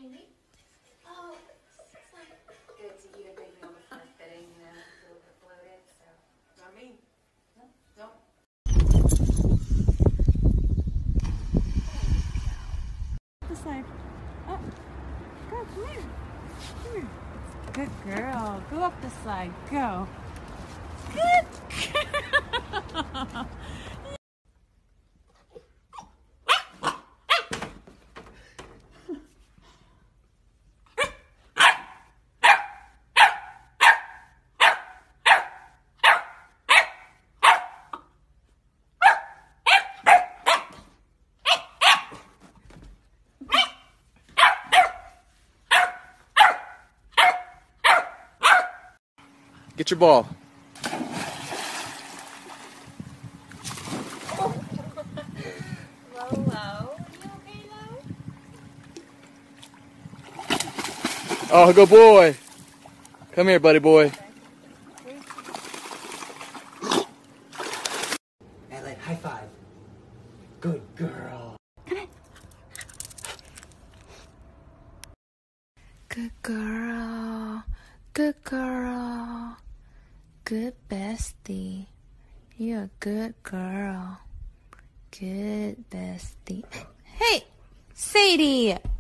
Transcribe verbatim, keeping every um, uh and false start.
Jamie? Oh, it's not good to eat a big meal before fitting, you know, it's a little bit bloated, so. Not me. No, don't. This side. Oh, go, come here. Come here. Good girl. Go up this side. Go. Good girl. Get your ball. Lolo, you okay, Lo? Oh, good boy. Come here, buddy boy. Ellie, high five. Good girl. Good girl. Good girl. Good bestie. You're a good girl. Good bestie. Hey, Sadie!